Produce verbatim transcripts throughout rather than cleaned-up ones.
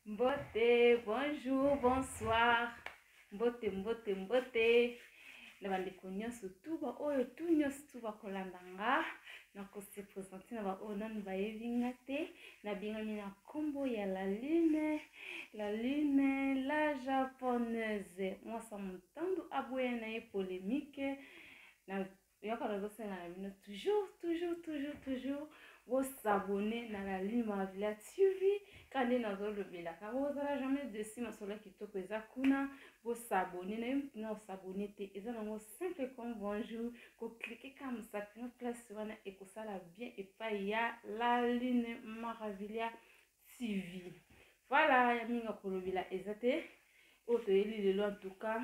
Mbote, bonjour, bonsoir. Mbote, mbote, mbote. Na bandeko nyonso tuba oyo tu nyonso tuba kolanda nga na ko se présenter na ba onan ba yevinga te na bingami na kombo ya la lune, la lune, la japonaise. Moi ça m'entend aboya na ye polémique na yaka na dosenga na bino toujours toujours toujours toujours vous s'abonner na la lune Maravilla T V quand on a le bela car vous allez jamais dessus ma sola qui toko eza kuna vous s'abonner na yimina s'abonner te eza nango simple comme bonjour ko cliquer comme ça na place wana et ko sala bien et pas ya la lune Maravilla T V. Voilà ya minga ko lobela eza te o to yeli lelo en tout cas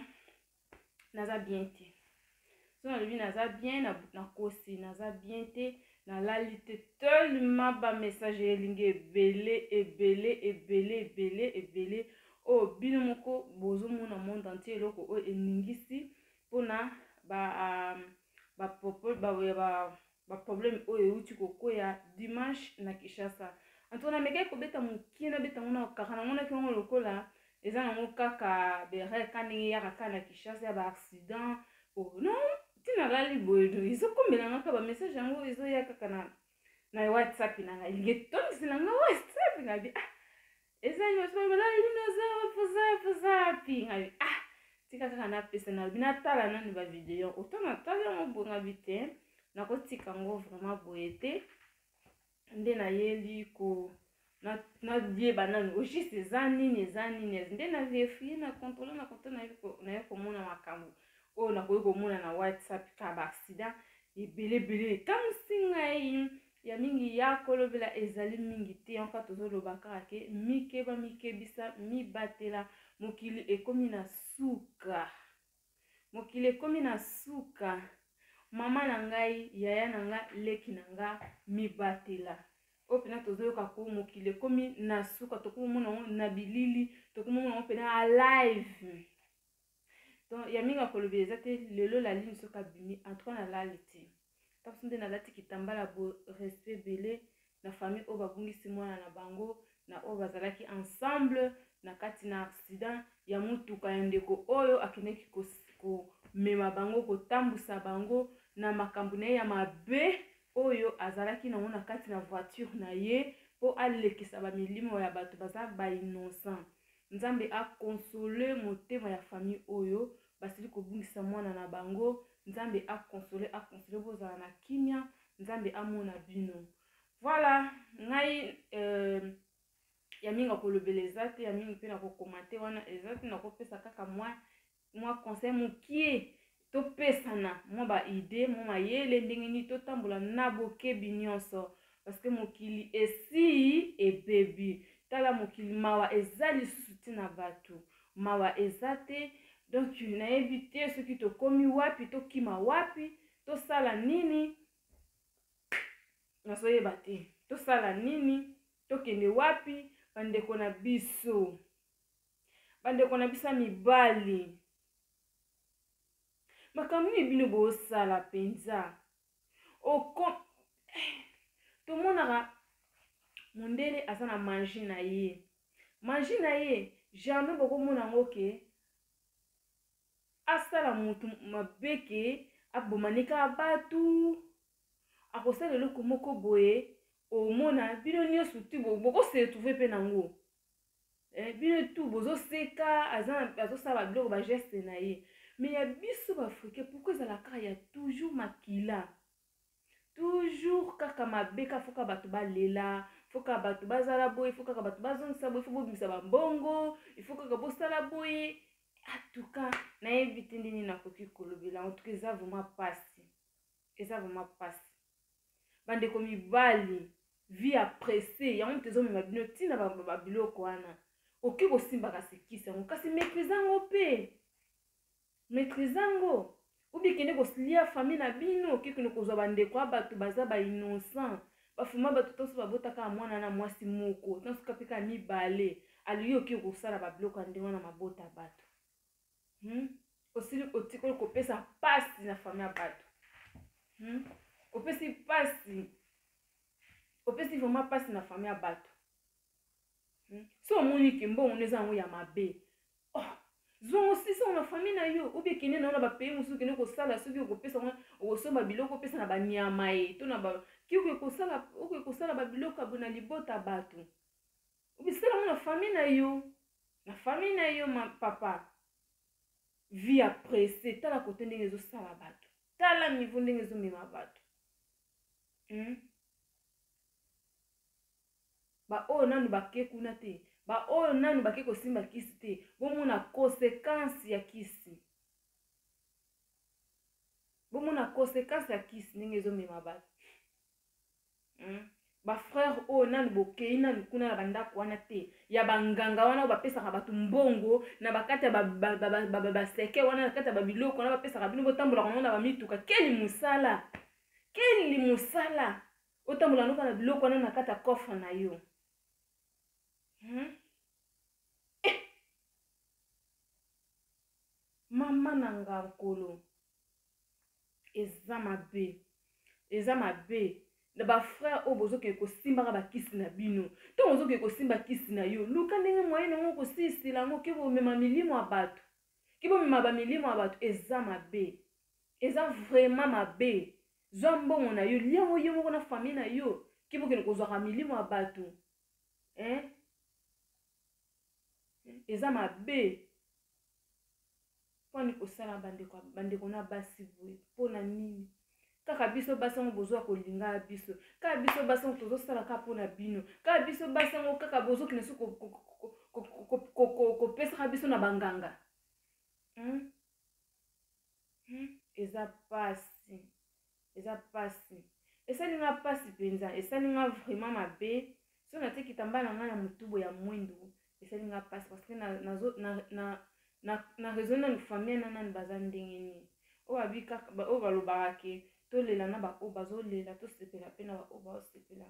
naza bien te so na lobi naza bien na na kosi naza bien te na lalité tellement ba message elingi ebele ebele ebele ebele ebele o bino moko bozo mona monde entier eloko o eningisi pona ba ba popo ba ba ba problème o euti kokoya dimanche na Kinshasa antona meke ko beta mukie na beta mona kaka na mona kingo lokola eza na mo kaka bere kaningi ya kaka na Kinshasa ba accident o non tina lali boyedo izo kombela ngaka ba message yango izo ya kaka na na WhatsApp na nga linge tonzi na nga WhatsApp na bi ah eza yo so bala ino za poza poza pi nga bi ah tika kaka na pesa na bi na tala na ni ba video autant na tala mo bonga bite na ko tika ngo vraiment boyete nde na yeli ko na na die banane o juste zani ni zani ni nde na vérifier na contrôler na contrôler na ko na ko mona makambo o na ko mona na WhatsApp ka ba accident ebele bele tamsinga yi ya mingi ya kolobela ezali mingi te en fait tozolobaka ke mikeba mikebisa mibatela mokili ekomi na suka mokili ekomi na suka mama na ngai yaya na nga leki na nga mibatela o pena tozoyoka ko mokili ekomi na suka tokomona na bilili tokomona pena live donc ya mingi kolobela eza te lelo la ligne soka bimi entre na laliti tapsunde na lati kitambala bo respect belé na famille o babungisi mwana na bango na o bazalaki ensemble na kati na accident ya mutuka ya ndeko oyo akineki ko mema bango ko tambusa bango na makambo na ya mabe oyo azalaki na mona kati na voiture na ye po alekisa ba milimo ya bato baza ba innocent. Nzambe a consoler motema ya famille oyo basili ko bungisa mwana na bango. Nzambe a consolé a consolé bozala na kimia nzambe amona bino. Voilà ngai euh ya minga ko lobela ezate ya mingi pe na ko commenter wana ezate na ko pesa kaka moi moi conseil mukie to pesa na moi ba idée moi mayele ndenge ni to tambola na bokebi nyonso parce que mokili esi e baby tala mokili mawa ezali suti na bato mawa ezate. Donc na éviter ce qui te komi wapi to kima wapi to sala nini na soye bate to sala nini to kende wapi bandeko na biso bandeko na bisa mibali makamini bino bo sala penza o kom to monaka mondele asana manger na ye manger na ye jamais boko mona ngoke asala mutu mabeke abomanika batu akosala eloko moko boye omona bino nyonso tu boko se trouver pe nango eh bino tu bozo seka azana azosala biloko ba geste na ye mais ya biso ba africain pourquoi ezala kaka ya toujours makila toujours kaka mabeka foka bato balela foka bato bazala boye foka bato bazongisa boye foka bimisa bambongo ifoka kaka bosala boye. En tout cas, na éviter ndini na koki kolobela en tout cas ça vraiment passe et ça vraiment passe bande komi bali vie appréciée ya ontezo me mabino tina ba babiloko wana oki ko simba ka sekisa ngo kasi maîtrisango pe maîtrisango ubi kende ko slia famille na bino oki kende ko zo bande kwa bato baza ba innocent ba fuma bato toso babotaka mwana na mwasi moko tonso kapika mibale aliyo oki ko sala babiloko ndenge na mabota bato. Hmm? Aussi otiko ko pesa pasi na famille bato. Hmm? Opesi pasi. Opesi vraiment pasi na famille bato. so moniki mbongo neza ngo ya mabe oh zongo sisa na famille na yo obi kine na ba pays musu kine ko sala soki ko pesa ngo somba biloko pesa na ba nyama e to na ba ki ko sala ko ko sala ba biloko abona libota batu obi sala na famille na yo na famille na yo ma papa vie après c'est tala kote ndenge zo sala batu tala niveau ndenge zo mema batu hmm? Ba o nanu bake kuna te ba o nanu bake kosimba kisi te bomona conséquence ya kisi bomona conséquence ya kisi ndenge zo mema batu hmm? Ba frère o nanu bokei nanu kuna na bandako wana te ya banganga wana bapesaka batu mbongo na bakati ya baseke wana na kati ya babiloko wana bapesaka bino botambola kono na bamituka keli musala keli musala otambola noka na biloko wana na kati ya coffre na yo hmm? eh. Mama nanga nkolo eza mabe eza mabe na ba frère o bozo ke ko simba ba kisi na bino to bozo ke ko simba kisi na yo luka ndenge moyenne ngo ko sisila ngo ke bo mema milimo abatu ke bo mema ba milimo abatu eza mabe eza vraiment mabe zombo na yo liamo yo ngo na famille na yo ke bo ke ko zo ka milimo abatu hein eza mabe poni ko sala bande ko bande ko na basi boye pona nini kaka biso basango bozo kolinga biso kaka biso basango tozo sala ka pona bino kaka biso basango kaka bozo kinesu ko ko ko ko ko pesa biso na banganga hmm hmm eza pasi eza pasi esa linga pasi penza esa linga vraiment mabe so na teki tambala nga na mutubo ya mwendo esa linga pasi parce que na na na na na raison na famille na nani bazandengeni o abika o balobake to lela na ba o bazo lela to sepela pena ba o ba sepela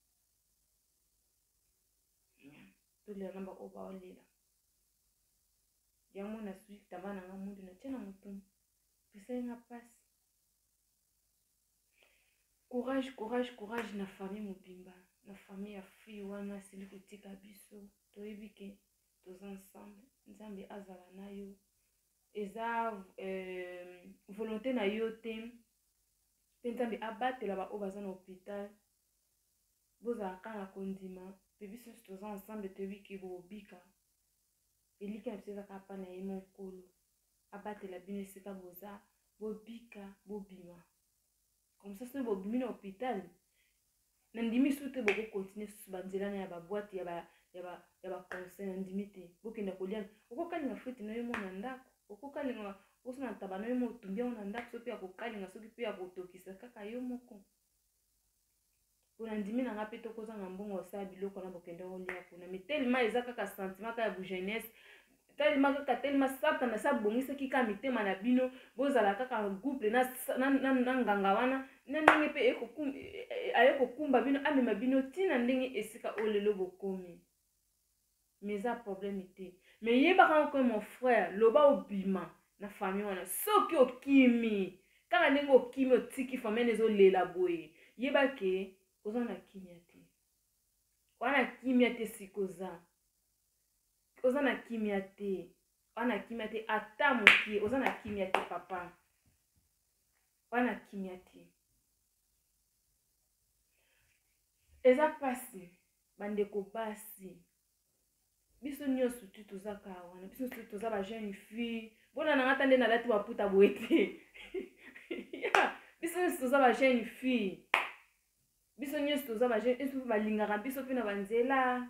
to lela na ba o ba lela yango na sui tabana nga mundu na tena mutu pesa nga passe courage courage courage na famille mobimba na famille ya fille wana sili kotika biso to ebike tous ensemble nzambe azala na yo eza euh, volonté na yo te nzambe abatela ba o baza na hôpital bozalaka na kondima pe biso tous ensemble te wiki bobika eliki na biso ezaka apa na ye mokolo abatela bino esika boza bobika bobima comme ça soki bobimi na hôpital na ndimi su te bokokontinue susu banzela na ya baboite ya ba ya ba ya ba conseil na ndimi te bokenda kolia okokalinga frite na yo mo na ndako okokalinga osona taba na yo mo otumbia na ndako so pe ya kokalinga soki pe ya kotokisa kaka yo moko mpona ndimi na nga mpe tokozanga mbongo osala biloko na bokenda kolia kuna me telema eza kaka sentiment kaka ya bujeunesse telema kaka telema satana sa bongisaki kaka mitema na bino bozala kaka gouple na, na, na, na nganga wana na ndenge mpe aye kokumba bino amema bino ntina ndenge esika oyo lelo bokomi mais eza problème te mais yebaka ngo mon frère loba obima na famille wana soki okimi kaka ndenge okimi otiki famille ezolela boye yeba ke oza na kimia te wana kimia te sikoza oza na kimia te wana kimia te ata mokie oza na kimia te papa wana kimia te eza pasi bandeko basi biso nyonso tu tozaka wana biso nyonso toza ba jeune fille bona na ngata nde nalati baputa boye te biso nyonso toza ba jeune fille biso nyonso toza ba jeune esu balingaka biso mpe na banzela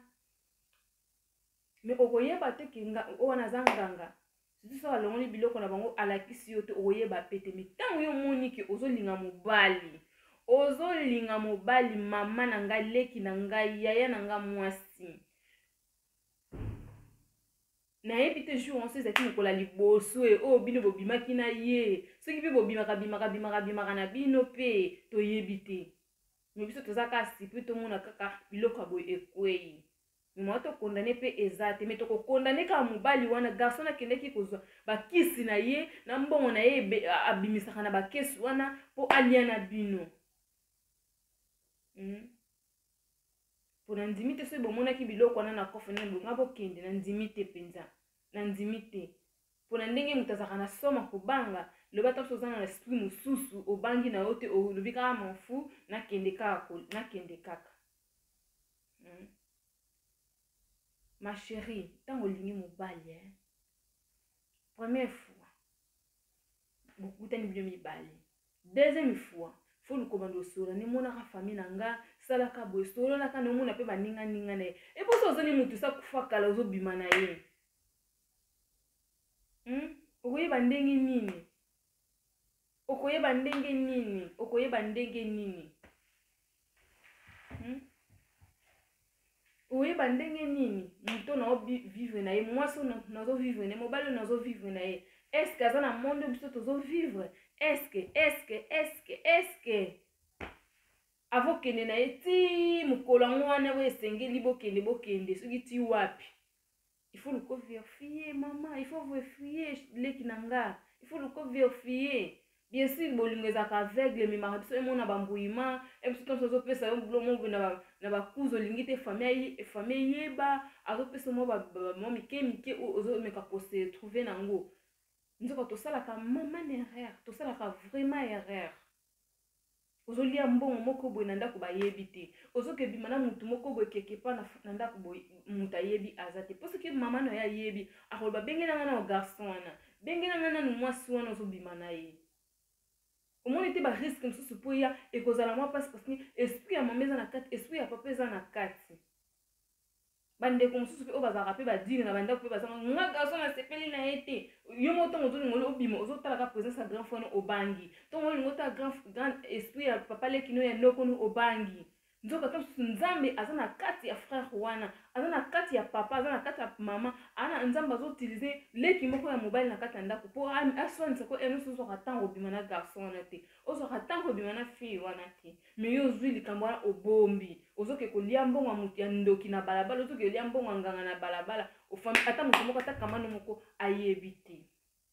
me okoyeba te kenga o wana za nganga surtout so alongoli biloko na bango alakisi yo te okoyeba pe te me ntango yo moni ke ozolinga mobali ozolinga mobali mama na ngai leki na ngai yaya na ngai mwasi nayebi te jour onso ezalaki mokola liboso e oyo bino bobimaki na ye soki mpe bobimaka bimaka bimaka bimaka na bino mpe toyebi te me biso toza kasi mpe tomona kaka biloko ya boye ekwei me mwa tokondane mpe eza te me tokokondane kaka mobali wana garson akendaki kozwa bakisi na ye na mbongo na ye abimisaka na bakesi wana mpo alia na bino pour nandimi te so bomona ki biloko wana na kofe na bonga bokende nandimi te penza nandimi te pour ndenge mutazaka na soma kobanga loba ta so zana na esprit mususu obangi na yote o lobika manfu na kende kaka na kende kaka hmm. Ma chérie tango lingi mobali hein première fois beaucoup tani bilo mibali deuxième fois faut le commander solo ni mona ka famille nanga sala ka boy solo na kana mona pe baninga ninga ne e po so zani mutu sa kufa kala zo bima na ye hmm okoyeba ndenge nini okoyeba ndenge nini okoyeba ndenge nini hmm okoyeba ndenge nini mutu na vivre na ye mwasi na zo vivre na mobali na zo vivre na ye est-ce que azana monde biso to zo vivre est-ce que est-ce que est-ce que est-ce que avokende na ye ti mokolo yango wana oyo esengeli bokende bokende soki ti wapi il faut le vérifier maman il faut vérifier leki na nga il faut le vérifier bien sûr bolingo ezaka aveugle memaka biso emona bambuyima ebiso tonso azopesa yo bulo mo na bakuzu olingi te famille yeba azopesa mo mo mike mike ozomeka kose trouver nango nzoka tosalaka maman erreur tosalaka vraiment erreur ozolia mbongo moko boye na ndako bayebi te ozokebima na mutu moko boye keke pa na ndako boye mutu ayebi aza te parce que mama na ya yebi akoloba bengelanga na garçon wana bengelanga na mwasi wana ozobima na ye omoni te ba risque mosusu po ya ekozala mwa pasi parce que esprit ya mama eza na kati esprit ya papa eza na kati bandeko mosusu pe oyo bazalaka pe badire na bandako pe bazanga nga garçon nasepeli na ye te yo mo ntongo ozolingola obima ozotalaka présence ya grand frère obangi ntongo olingo otala grand esprit ya papa lekino ya ndokono obangi nzoka to mosusu nzambe aza na kati ya frère wana aza na kati ya papa aza na kati ya mama ana nzambe azoutilize leki moko ya mobali na kati ya ndako mpo aswanisa ko eno ozwaka ntango obima na garçon wana te ozwaka ntango obima na fille wana te me yo ozwi likambo wana obombi ozoke kolia mbongo ya motu ya ndoki na balabala ozoke kolia mbongo ya nganga na balabala ofami ata motu moko ata kamano moko ayebi te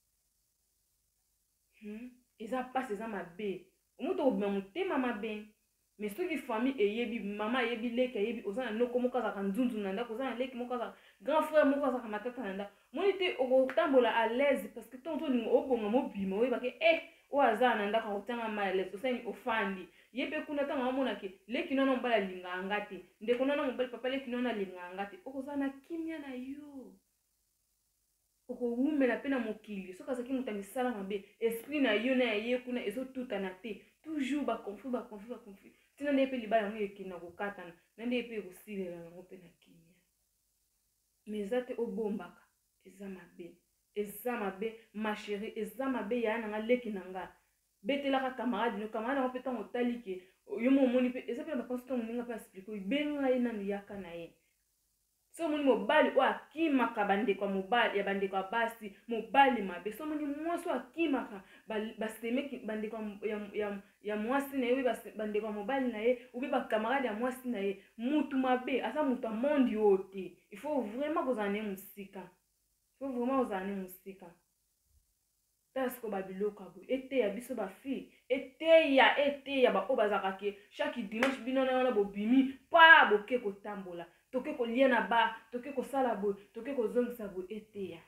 hmm? Eza pasi eza mabe omoto obima motema mabe mais soki famille eyebi mama eyebi leki eyebi oza na noko moko azaka nzunzu na ndako oza na leki moko azaka grand frère moko azaka matata na ndako moni te okotambola à l'aise parce que tonto olingo obonga mobima oyebake eh oyo aza na ndako akotanga ma à l'aise osani ofandi ye mpe kuna ntango amonake leki nono mobali alinganga te ndeko nono mobali papa leki nono alinganga te okozala na kimia na yo okowumela mpe na mokili soki azalaki moto amisala mabe esprit na yo na ya ye kuna ezotutana te toujours baconflit baconflit baconflit tina nde mpe libala yango ekende na kokatana na nde mpe ekosilela yango mpe na kimia mais eza te obombaka eza mabe eza mabe ma chérie eza mabe yaya nanga leki na nga betelaka camarade no camarade yango mpe ntango otali ke yo mo omoni mpe eza mpe na bapansi ntango moninga mpe asplike obenga ye nanu yaka na ye so moni mobali oyo akimaka bandeko ya mobali ya bandeko ya basi mobali mabe so moni mwasi oyo akimaka basemeki bandeko ya mwasi na ye oyo bandeko ya mobali na ye obe bakamarade ya mwasi na ye mutu mabe aza mutu ya mondi oyo te il faut vraiment kozala ne mosika il faut vraiment kozala ne mosika tala siko babiloko ya boye eteya biso bafille eteya eteya baoyo bazalaka ke chaque dimanche bino na wana bobimi pa boke kotambola toke kolia na ba toke kosala boye toke kozongisa boye eteya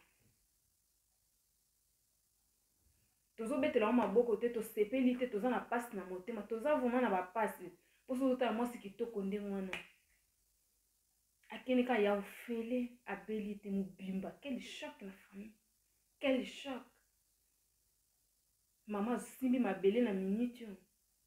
tozobetela ngo maboko te tosepeli te toza na pasi na motema toza vraimen na bapasi mpo so tozotala mwasi kitoko ndenge wana akende ka ya ofele abeli te mobimba quel choc na famille quel choc mama asimbi mabele na minute oyo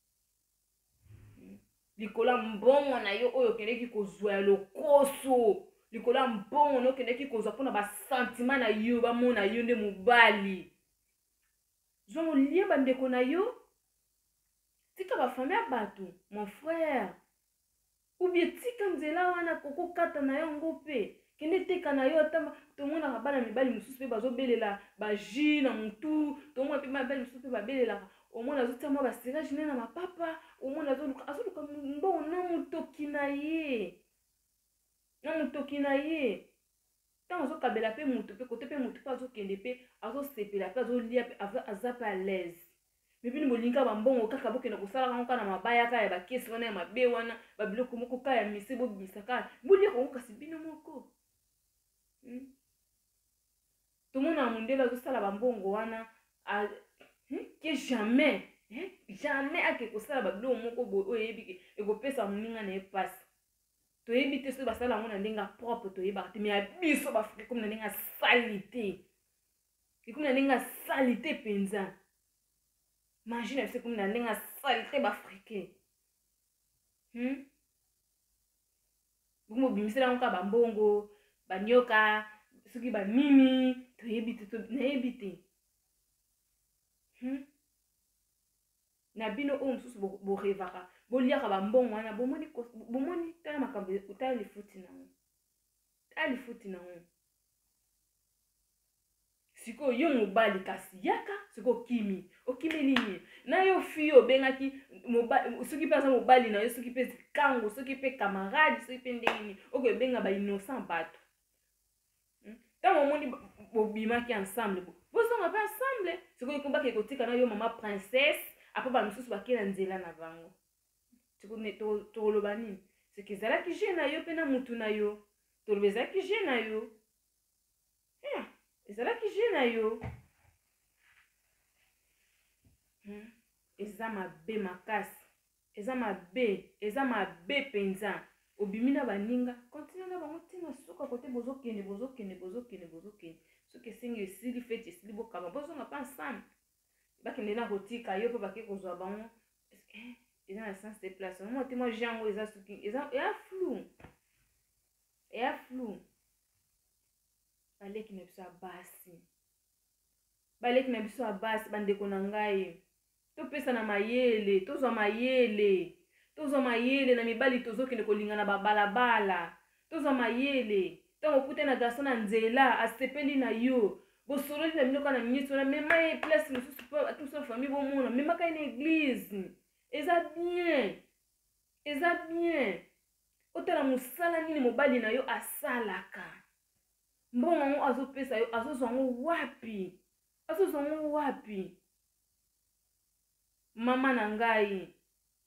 likolo ya mbongo na yo oyo okendeki kozwa ya lokoso likolo ya mbongo na yo okendeki kozwa mpona basentima na yo bamona yo nde mobali zwa molia bandeko na yo tika bafamille ya bato mon frère ubie tika nzela wana kokokata na yango mpe kende teka na yo ata tomonaka bana mibali mosusu mpe bazobelela baji na mutu tomona mpe mibali mosusu mpe babelelaka omona azotia mwa basirage ne na mapapa omona azoluka azoluka mbongo na motoki na ye na motoki na ye ntango azokabela mpe motu mpe kote mpe motu mpe azokende mpe azosepela mpe azolia mpe aza mpe à l'aise me bino bolinga bambongo kaka bokenda kosala kango kana mabaya kaka ya bakesi wana ya mabe wana babiloko moko kaka ya mise bobimisa kaka bolia kongo kasi bino moko hmm? Tomona mundele azosala bambongo wana a... hmm? ke jamais eh? Jamais ake kosala babiloko moko boye oyo eyebi ekopesa moninga na ye pasi toyebi te soki basala yango na ndenge ya propre toyebaka te me ya biso bafrika komi na ndenge ya sali te ekomi na ndenge ya sali te mpenza manger na biso ekomi na ndenge ya sali te bafrikain hmm? bokomi bobimisela yango kaka bambongo banyoka soki banini toyebi te nayebi te hmm? Na bino oyo mosusu borevaka boliaka bambongo wana bomoni bomoni tala makambo tala lifuti nango tala lifuti nango siko yo mobali kasi yaka siko okimi okimi nini na yo fi obengaki soki mpe aza mobali na yo soki mpe zikango soki mpe camarade soki mpe ndenge nini oyo ebenga bainnocent bato ntango omoni bobimaki ensemble bozonga mpe ensemble sikoyo ekombaki ekotika na yo mama princesse apo bamisusu bakela nzela na bango tokoloba nini soki ezalaki je na yo mpe na mutu na yo toloba ezalaki je na yo ezalaki je na yo eza mabe makasi eza mabe eza mabe mpenza obimi na baninga kontinue na bango ntina suka kote bozokende bozokende bozokende bozokende soki esengi esili feti esili bokaba bozonga mpe ensemble bakende na kotika yo mpe bake kozwa bango eza na sens de place mo te mo jango eza soki eza eya flou eya flou baleki na biso ya basi baleki na biso ya basi bandeko na ngai topesa na mayele tozwa mayele tozwa mayele na mibali tozokende kolinga na babalabala tozwa mayele ntango okute na garso na nzela asepeli na yo bosololi na binoka na miniti wana mema ye place mosusu mpo atoso famille bomona memaka ye na eglize eza bien eza bien otala mosala nini mobali na yo asalaka mbongo yango azopesa yo azozwa yango wapi azozwa yango wapi mama na ngai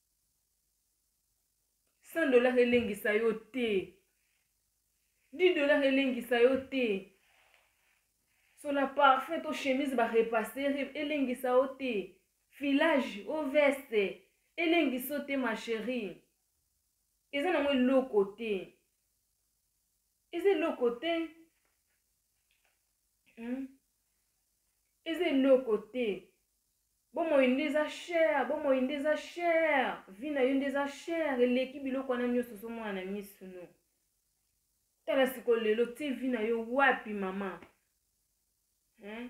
cent dollars elengisa yo te dix dollars elengisa yo te sola parfum to chemise barepasse elengisa yo te filage o veste elengisa yo te ma chérie eza nango eloko te eza eloko te hmm? eza eloko te bomoi nde eza cher bomoi nde eza cher vi na yo nde eza cher eleki biloko wana nyonso ozomona na miso no tala siko lelo tie vi na yo wapi mama hein?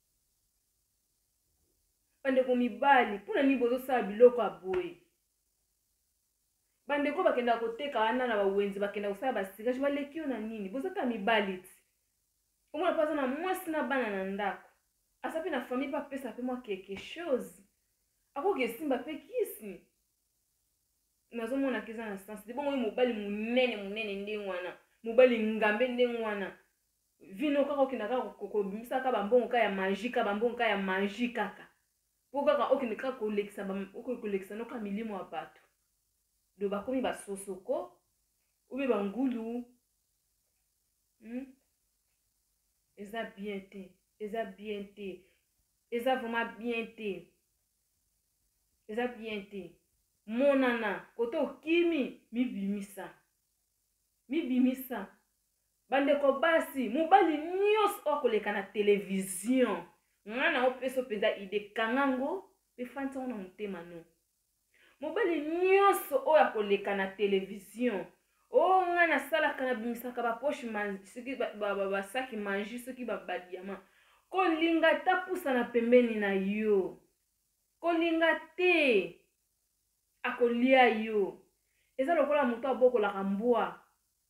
Bandeko mibali mpona nini bozosala biloko ya boye bandeko bakenda koteka wana na bawenzi bakenda kosala basikage baleki yo na nini bozaka mibali ti omona mpo aza na mwasi na bana na ndako asa mpe na famille mpe apesa mpe mwa quelque chose akoki esimba mpe kisi nazomona keza na sens de bongo oyo mobali monene monene ndenge wana mobali ngambe ndenge wana vino kaka okenda kaka kobimisa kaka bambongo kaka ya magie kaka bambongo kaka ya magie kaka mpo kaka okende kaka kolekisa kolekisa noka milimo ya bato do bakomi basosoko obe bangulu hmm? eza bien te eza bien te eza vraiment bien te eza bien te monana kote okimi mibimisa mibimisa bandeko basi mobali nyonso oyo akoleka na televizion ngana opesa mpenza ide kangango efandi yango na motema no mobali nyonso oyo akoleka na televizion o nga nasalaka nabimisaka baposhe soki basaki manji soki badiama kolinga ta pusa na pembeni na yo kolinga te akolia yo eza lokola moto abokolaka mbwa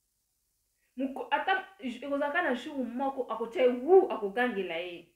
ata ekozalaka na jour moko akotia ye wu akogangela ye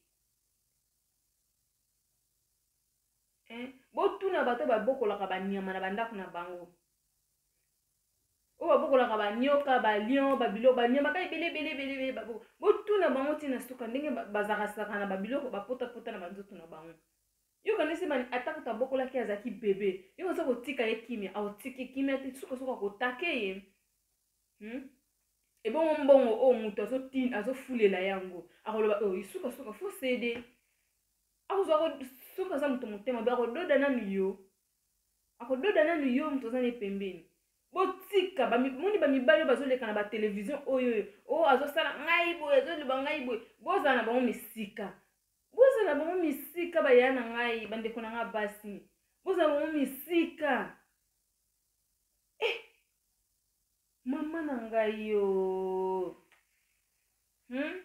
botuna bato babokolaka banyama na bandako na bango oyo babokolaka banyoka balion babilo banyama ka ebele ebele ebele botuna bango ntina suka ndenge bazakasaka na babiloko bapotapota na banzoto na bango yo kanisi man atako tabokola ki azaki bébé yo kanisa kotika ye kimia aotiki kimia te suka suka kotake ye hmm? Ebongo mbongo o mutu azotin azofulela yango akoloba o isuka suka fo cede akozwa suka za mutu motema ba kododa nanu yo akododa nanu yo mutu azane pembeni botika bamoni bamibali bazoleka na batelevizio oyo o azosala ngai boye azoloba ngai boye bozala na bango misika bozala bango misika baya na ngai bandeko na nga basi bozala bango misika eh mama na ngai yo hmm?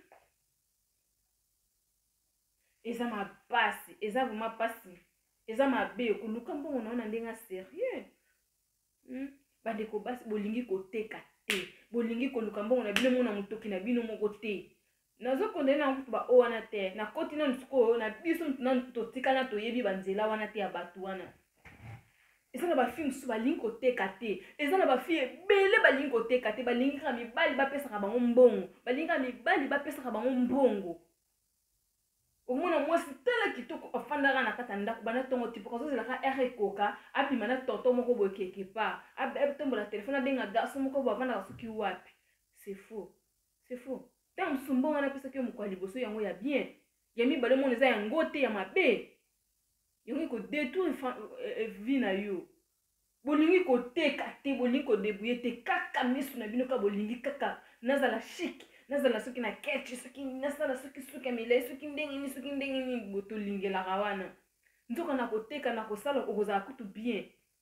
Eza mapasi eza vraiment pasi eza mabe koluka mbongo na ona ndenga sérieux hmm? Bandeko basi bolingi koteka te bolingi koluka mbongo na bino mona motoki na bino moko te nazokondena na kutu ba o wana te na koti na nsuko na biso na totikana toyebi banzela wana te ya bato wana eza na bafille mosusu balingi koteka te eza na bafille ebele balingi koteka te balingi kaka mibali bapesaka bango mbongo balingi kaka mibali bapesaka bango mbongo omona mwasi tala kitoko afandaka na kati ya ndako bana ntongo tipoka azozelaka ere ekoka abima na tonto moko boye quelque part atombola telefone abenga garso moko boye avandaka soki wapi c'est faux c'est faux ntango mosusu mbongo wana apesaki yo moko ya liboso yango ya bien ya mibale mona eza yango te ya mabe yango ekodétruire vie na yo bolingi koteka te bolingi kodebrouye te kaka misu na bino kaka bolingi kaka nazala chic nazala soki na ketch soki nasala soki suki ya milai soki ndenge nini soki ndenge nini botolingelaka wana nzoka na koteka na kosala okozala kutu bien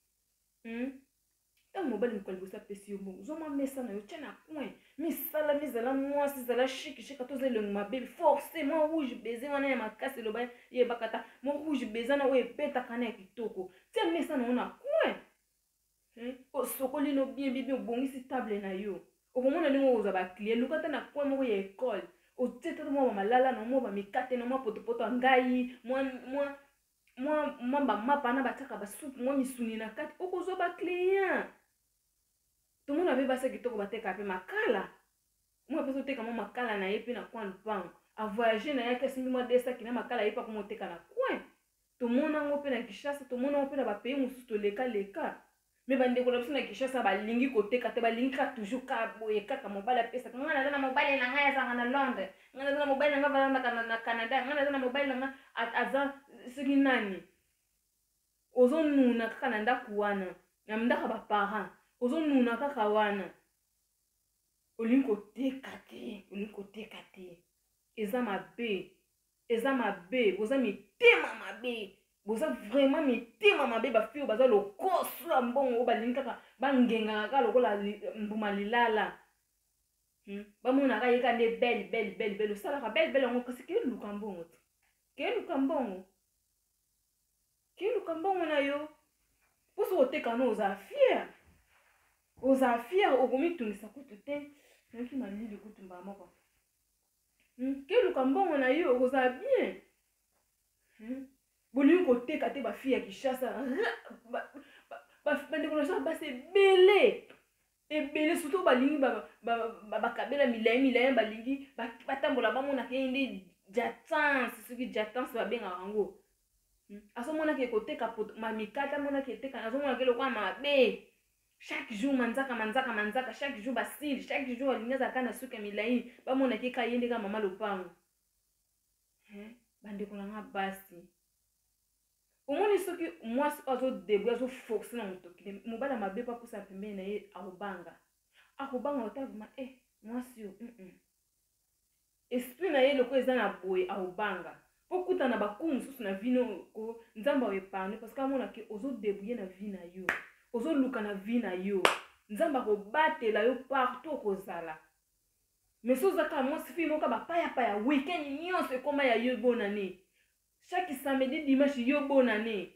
ntango mobali mokolo liboso apesi yo mbongo zoma mesa na yo tia na coin misala mizala mwasi ezala chic chic ata oza elongi mabe force mwa rouge baiser wana ya makasi eloba yebaka ta mwa rouge baiser na oyo ebetaka na ya kitoko tia mesa na yo na coin osokoli no bien bien bien obongisi table na yo okomona ndenge okozwa baclient luka ta na coin moko ya ekole otie tata mwa bamalala na mwa bamikate na mwa potopoto ya ngai mwa bamapa na batiaka basupu mwa misuni na kati okozwa baclient tomona mpe basi kitoko bateka mpe makala mwa mpe oteka mwa makala na ye mpe na coin lupango avoyage na yaki asimbi mwa desaki na makala ye mpe akomoteka na coin tomona ngo mpe na Kinshasa tomona ngo mpe na bapays mosusu tolekaleka me bandeko na biso na Kinshasa balingi koteka te balingi kaka toujours kaka boye kaka mobali apesaka ngai naza na mobali na ngai azalaka na Londres ngai naza na mobali na ngai avandaka na Canada ngai naza na mobali na ngai aza soki nani ozonuna kaka na ndako wana na ndako baparent ozonuna kaka wana olingi koteka te olingi koteka te eza mabe eza mabe boza mitema mabe boza vraiment mitema mabe bafio baza lokoso ya mbongo oyo balingi kaka bangengaka kaka lokola mbuma lilala bamonaka ye kaka nde bele bele bele bele osalaka bele bele yango kasi keluka mbongo te keluka mbongo keluka mbongo na yo mposo koteka no oza fier oza fier okomitungisa kutu te noki malili kutu mbala moko keluka mbongo na yo okozala bien bolingi koteka te bafille ya Kinshasa bandeko na biso basi ebele ebele surtout balingi bakabela milai milai balingi batambola bamonaka ye nde jatance soki jatance babengaka yango azomonaka ekoteka mamikata amonaka eteka azomonaka elokwa mabe chaque jour manzaka manzaka manzaka chaque jour basili chaque jour alingi azalaka na suki ya milai bamonaka eka ye nde kaka mama lopango bandeko na nga basi omoni soki mwasi azodebrouye azoforce na motoki mobali mabe pa posa pembeni na ye akobanga akobanga ota vraimen e mwasi yo esprit na ye loko eza na boye akobanga mpo kuta na baku mosusu na vino ko nzambe aoepargne parce que amonaki ozodebrouye na vie na yo ozoluka na vie na yo nzambe akobatela yo partout okozala mais so ozaka mwasi fille moko bapayapaya weekend nyonso ekoma ya yo bonane chaque samedi dimanche yo bonane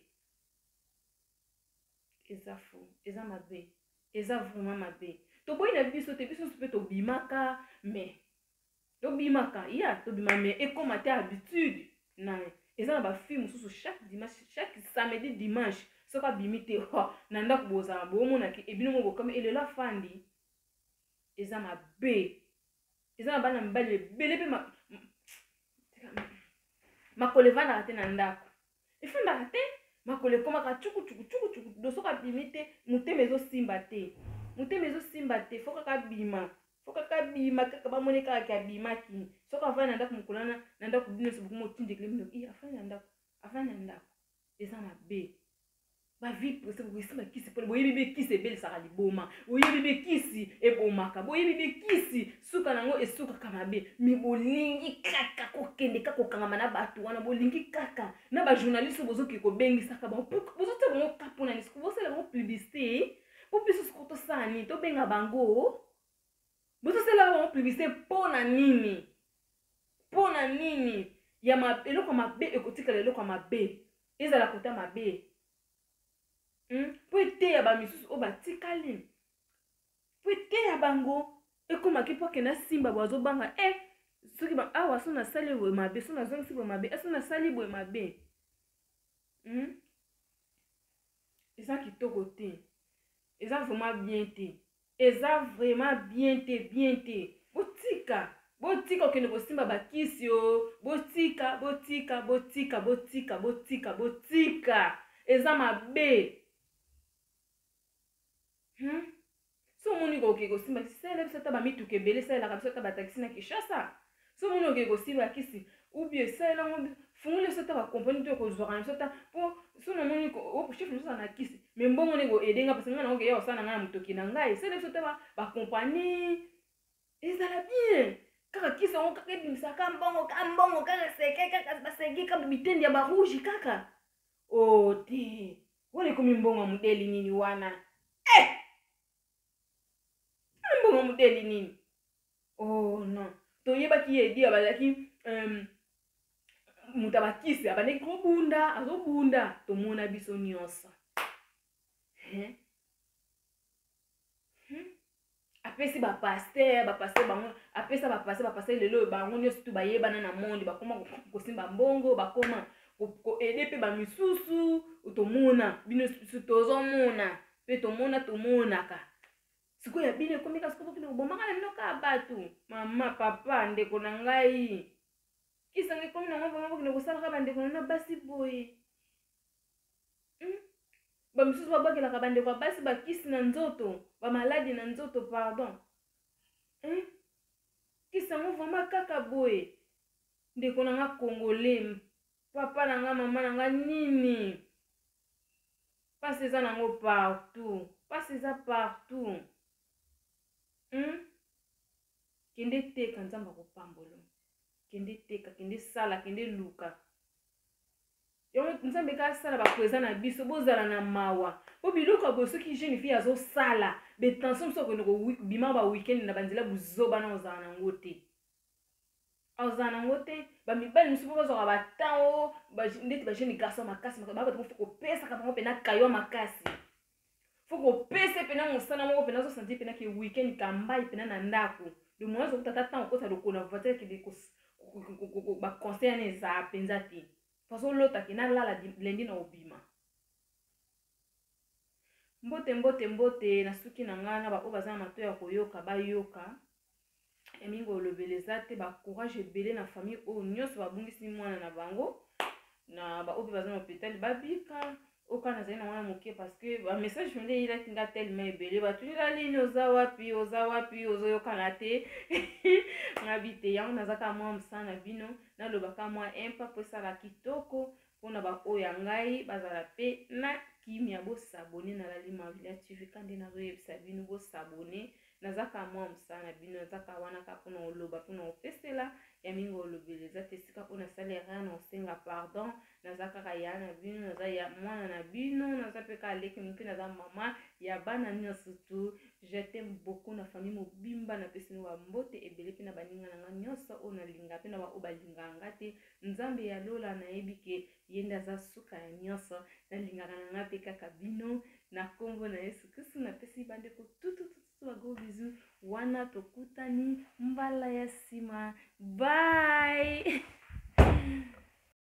eza fou eza mabe eza vraiment mabe toboyi na biso te biso mpe tobimaka mais tobimaka ya tobima mais ekoma te habitude na eza na bafille mosusu chaque dimanche chaque samedi dimanche soki abimi te na ndako bozala bomonaki ebino mo bokami elela fandi eza mabe eza na bana mibali ebele mpe makolo evandaka te na ndako efanda te makolo ekomaka chuku chuku chuku chuku do soka bimi te motema ezosimba te motema ezosimba te fo kaka bima fo kaka bima kaka bamoni kaka abimaki soki afandi na ndako mokolo wana na ndako bino nyonso bokoma otindikile bino i afandi na ndako afandi na ndako eza mabe bavi pose bokosimba kisi mpona boyebi be kisi ebelisaka liboma boyebi be kisi ebomaka boyebi be kisi suka nango esukaka mabe me bolingi kaka kokende kaka kokangama na bato wana bolingi kaka na bajournaliste bozoki kobengisaka bozotia bango kapo na lisiko bosala bango publicité po biso soko tosala nini tobenga bango bozosala bango publicité mpo na nini mpo na nini ya eloko mabe ekotikala eloko mabe ezala kota mabe po eteya bamisusu oyo batikali po eteya bango ekomaki mpo akenda simba bo azobanga e soki awa so nasali boye mabe so nazongisi boye mabe eso nasali boye mabe eza kitoko te eza vraiment bien te eza vraiment bien te bien te botika botika okende kosimba bakisi o botika botika botika botika botika botika eza mabe Hmm? So moni ko ke ko simba sele biso ta ba mituka ebele sele la biso ta ba taxi na Kinshasa so moni ko ko simba kisi ou bien sele ngo fungule biso ta ba compagnie to ko zora biso ta po so na moni ko o chef biso na kisi me mbongo ne ko edenga parce nga na ko ya osana nga na mutoki na ngai sele biso ta ba ba compagnie ezala bien kaka kisi ngo kaka dimisa ka mbongo ka mbongo kaka seke kaka ba seke ka bitendi ya ba rouge kaka o te wole ko mbongo mudeli nini wana eh mbongo mudeli nini oh non toyebaki yedi abazaki um, mutu abakisi abandeki kobunda azobunda tomona biso nyonso hmm? hmm? apesi bapaster bapaster bango apesa bapaster bapaster lelo bango nyonso tu bayebana na monde bakoma kosimba mbongo bakoma koede mpe bamisusu tomona bino tozomona mpe tomona tomonaka siko ya bine komika siko kino bomaka na bino ka batu mama papa ndeko na ngai kisa ngi komi na ngomba ngomba kino kosala ka bandeko na basi boye hmm? Ba misusu babakela ka bandeko basi bakisi na nzoto ba maladi na nzoto pardon hmm? Kisa ngo vraiment kaka boye ndeko na nga Congolais papa na nga mama na nga nini pasi eza nango partout pasi eza partout Hmm? Kende teka nzamba kopambolo kende teka kende sala kende luka yo nzambe ka sala bakweza na biso bozala na mawa po biloko bosoki jeune fille azo sala be tension so ko bima ba weekend na banzela buzoba na ozala na ngote ozala na ngote ba mibali musu bozo ka batao ba ndeti ba jeune garçon makasi ba ba ko pesa ka bango pena kayo makasi foko pese pena musana moko pena zo sentir pena ki weekend kambai pena na ndako de moins zo tata tan ko sa lokona voiture ki de ko ba conseil ne za penza ti faso lota ki na lala lendi na obima mbote mbote mbote na suki na ngana ba obaza mato ya koyoka ba yoka emingo olobeleza te ba courage ebele na famille o nyonso babungisi mwana na bango na ba obi baza na hôpital babika okana zena mwana moke parce que ba message jonde ila tinga tellement ebele ba tulila lini oza wapi oza wapi ozoyokana te ngabite yango nazaka mwa msana bino nalobaka mwa impa po esala kitoko mpona baoyo ya ngai bazala pe na kimia bosabone na Lali Mavila T V kandi nazoyebisa bino bosabone nazaka mwa msana bino nazaka wana ka mpona oloba mpona opesela ya mingi olobeleza te sika mpona salera na osenga pardon naza kaka ya na bino naza ya mwana na bino naza mpe ka aleki mpe naza mama ya bana nyonso tu je t'aime beaucoup na famille mobimba napesi no bambote ebele mpe na baninga na nga nyonso oyo nalinga mpe na baoyo balingaka nga te nzambe ya lola nayebi ke ye nde aza suka ya nyonso nalingaka na nga mpe kaka bino na kombo na Yesu Kristo napesi bandeko tutututu bagros bisous wana tokutani mbala ya sima bye